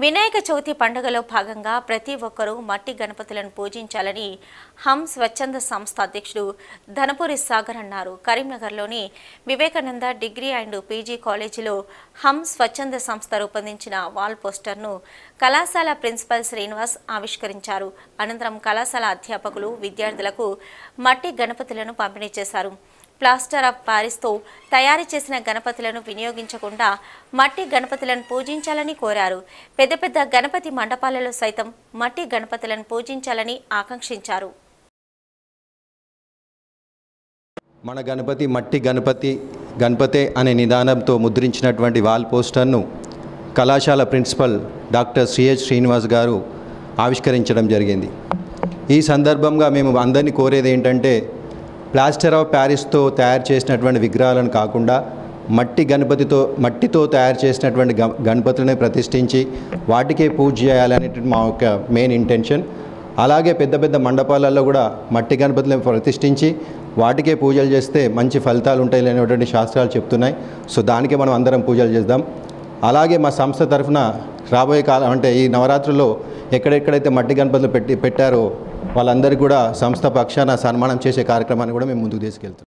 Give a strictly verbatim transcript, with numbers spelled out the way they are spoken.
వినాయక చవితి పండుగలో భాగంగా ప్రతి ఒక్కరూ మట్టి గణపతులను పూజించాలని హమ్ స్వచ్ఛంద సంస్థ అధ్యక్షుడు ధనపురి సాగర్ అన్నారు. కరీంనగర్లోని వివేకానంద డిగ్రీ అండ్ పీజీ కాలేజీలో హమ్ స్వచ్ఛంద సంస్థ రూపొందించిన వాల్ పోస్టర్ను కళాశాల ప్రిన్సిపల్ శ్రీనివాస్ ఆవిష్కరించారు. అనంతరం కళాశాల అధ్యాపకులు విద్యార్థులకు మట్టి గణపతులను పంపిణీ చేశారు. ప్లాస్టర్ ఆఫ్ ప్యారిస్తో తయారు చేసిన గణపతులను వినియోగించకుండా మట్టి గణపతులను పూజించాలని కోరారు. పెద్ద పెద్ద గణపతి మండపాలలో సైతం మట్టి గణపతులను పూజించాలని ఆకాంక్షించారు. మన గణపతి మట్టి గణపతి గణపతే అనే నిదానంతో ముద్రించినటువంటి వాల్ పోస్టర్ను కళాశాల ప్రిన్సిపల్ డాక్టర్ సిహెచ్ శ్రీనివాస్ గారు ఆవిష్కరించడం జరిగింది. ఈ సందర్భంగా మేము అందరినీ కోరేది ఏంటంటే, ప్లాస్టర్ ఆఫ్ ప్యారిస్తో తయారు చేసినటువంటి విగ్రహాలను కాకుండా మట్టి గణపతితో మట్టితో తయారు చేసినటువంటి గణపతులను ప్రతిష్ఠించి వాటికే పూజ చేయాలనేటువంటి మా యొక్క మెయిన్ ఇంటెన్షన్. అలాగే పెద్ద పెద్ద మండపాలలో కూడా మట్టి గణపతులను ప్రతిష్ఠించి వాటికే పూజలు చేస్తే మంచి ఫలితాలు ఉంటాయి అనేటువంటి శాస్త్రాలు చెప్తున్నాయి. సో దానికే మనం అందరం పూజలు చేద్దాం. అలాగే మా సంస్థ తరఫున రాబోయే కాలం అంటే ఈ నవరాత్రుల్లో ఎక్కడెక్కడైతే మట్టి గణపతులు పెట్టి పెట్టారో వాళ్ళందరికీ కూడా సంస్థ పక్షాన సన్మానం చేసే కార్యక్రమాన్ని కూడా మేము ముందుకు తీసుకెళ్తాం.